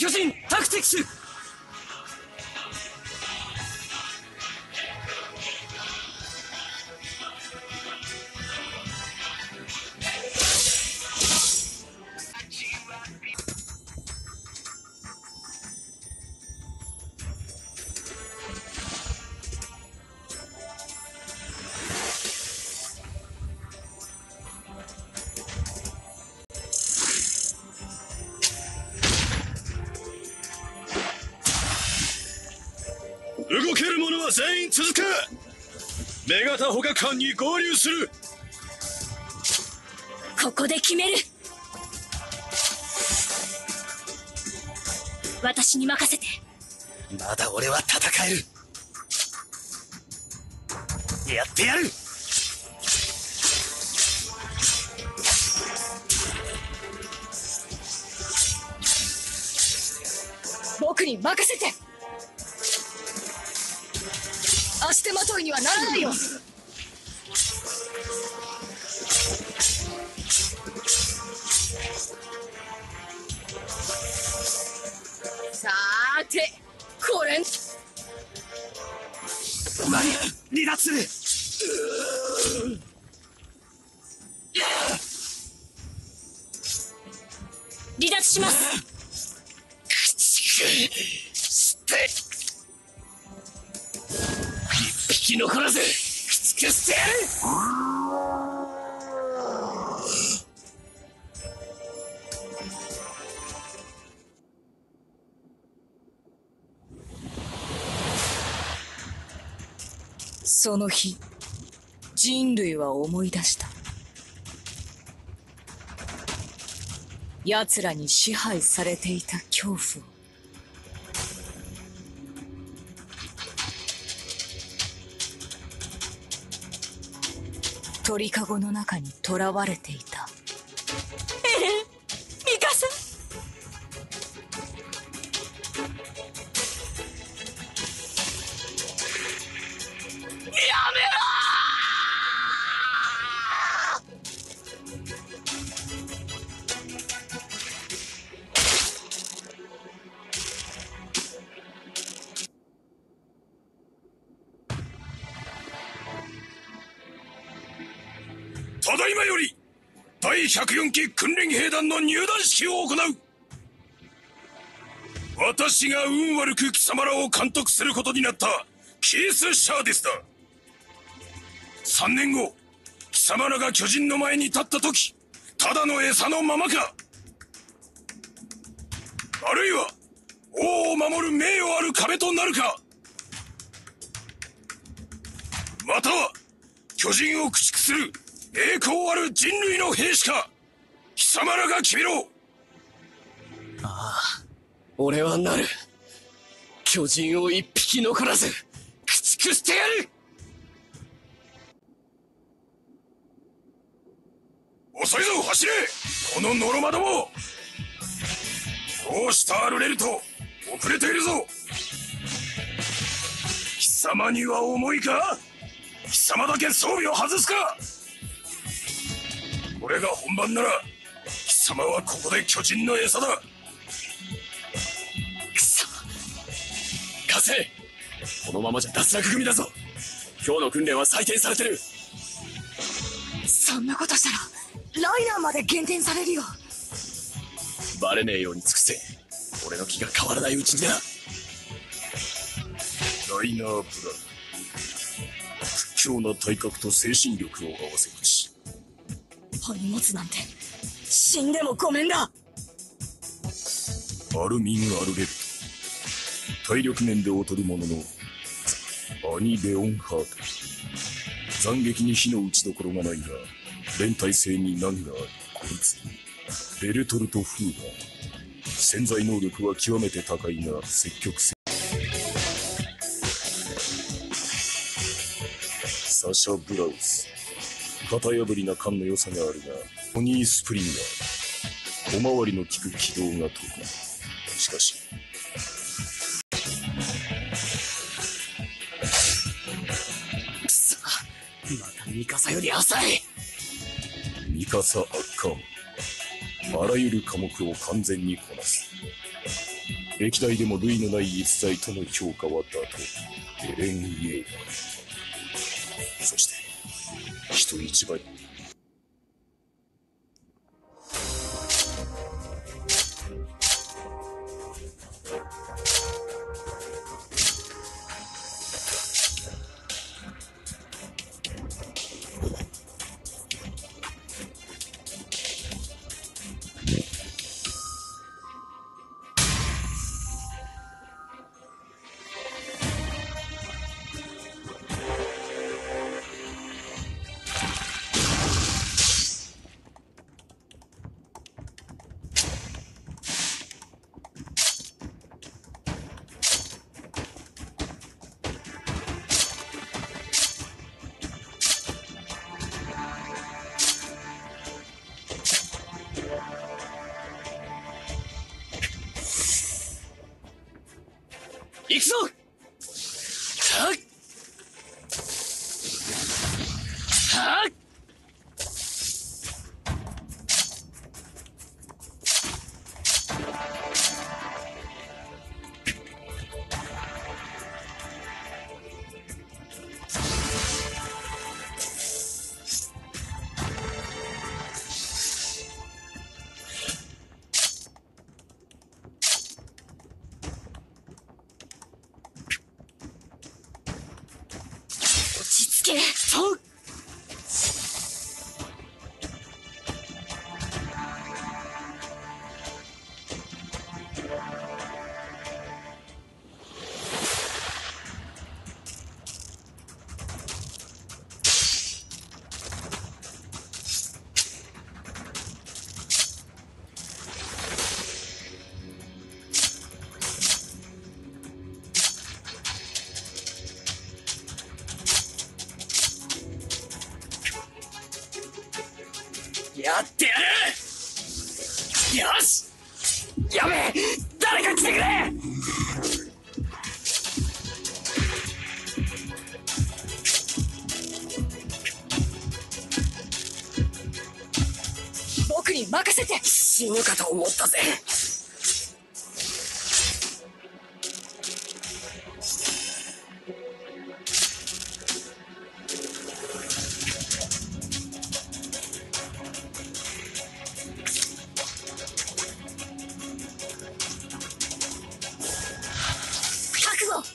巨人タクティクス。 動ける者は全員続く。女型捕獲班に合流する。 ここで決める。私に任せて。 まだ俺は戦える。やってやる。 僕に任せて。足手まといにはならないよ。さーて、これ離脱する。 離脱します。 一匹残らず駆逐してやる。 その日、人類は思い出した。奴らに支配されていた恐怖を。鳥かごの中に囚われていた。ミカサ。 ただいまより第104期訓練兵団の入団式を行う。私が運悪く貴様らを監督することになったキース・シャーディスだ。3年後貴様らが巨人の前に立った時、ただの餌のままか、あるいは王を守る名誉ある壁となるか、または巨人を駆逐する栄光ある人類の兵士か、貴様らが決めろ。 ああ、俺はなる。巨人を一匹残らず駆逐してやる。 遅いぞ走れ、このノロマども。こうしたアルレルト遅れているぞ。貴様には重いか。貴様だけ装備を外すか。これが本番なら貴様はここで巨人の餌だ。 くそ、カセ、このままじゃ脱落組だぞ。今日の訓練は採点されてる。 そんなことしたらライナーまで減点されるよ。 バレねえように尽くせ。俺の気が変わらないうちにな。 ライナー・ブラウン、屈強な体格と精神力を合わせ持ち、 歯に持つなんて死んでもごめんだ。 アルミン・アルレルト、体力面で劣るものの兄レオンハート、斬撃に火の打ちどころがないが連帯性に難があるこいつ、ベルトルト・フーガー、潜在能力は極めて高いが積極性、サシャ・ブラウス、型破りな勘の良さがあるがトニー・スプリンガー、小回りの利く軌道が得意。しかしくそ、またミカサより浅い。 ミカサ・アッカーン、あらゆる科目を完全にこなす。 歴代でも類のない逸材との評価は妥当。エレン・イェーガー。そして人一倍。 行くぞ。はっはっ。 落ち着け。 そう。やってやる。よし。やべえ、誰か来てくれ。 僕に任せて。 死ぬかと思ったぜ。 覚悟。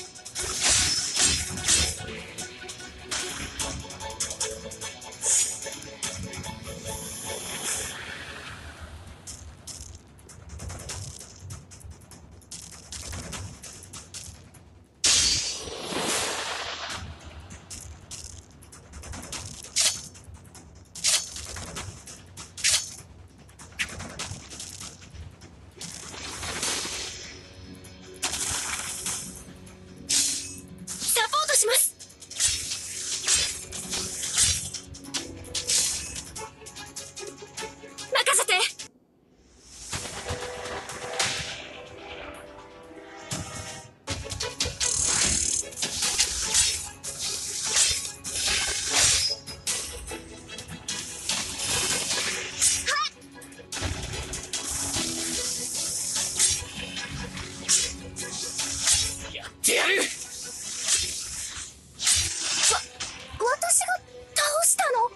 サポートします。任せて。 やってやる。 私が倒したの？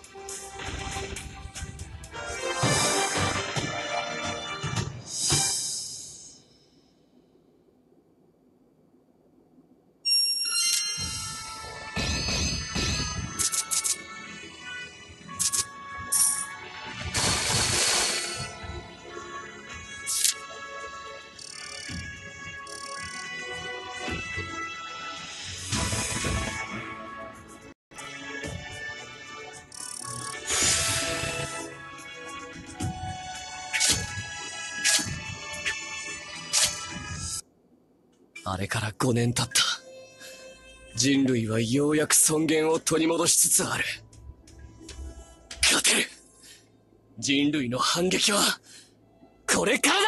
あれから5年経った。人類はようやく尊厳を取り戻しつつある。勝てる。人類の反撃はこれからだ。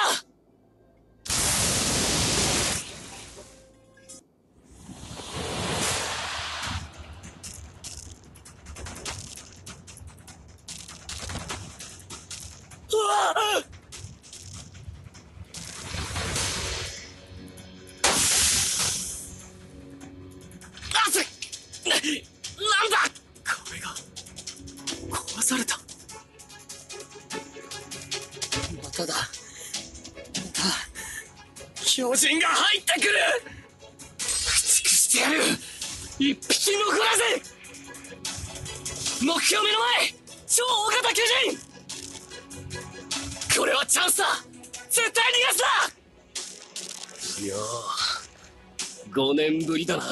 うわあ！ なんだ。壁が壊された。まただ。また巨人が入ってくる。駆逐してやる。一匹残らず。目標目の前、超大型巨人。これはチャンスだ。絶対逃がすな。いやー、5年ぶりだな。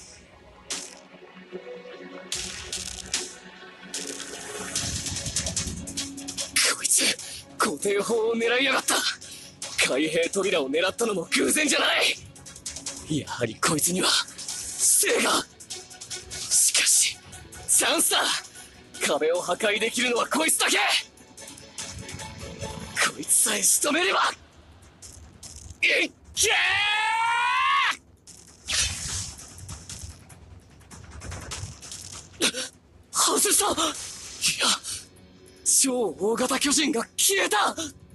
こいつ固定砲を狙いやがった。開閉扉を狙ったのも偶然じゃない。やはりこいつには知性が。しかしチャンスだ。壁を破壊できるのはこいつだけ。こいつさえ仕留めれば。いっけー。外した。いや、超大型巨人が消えた。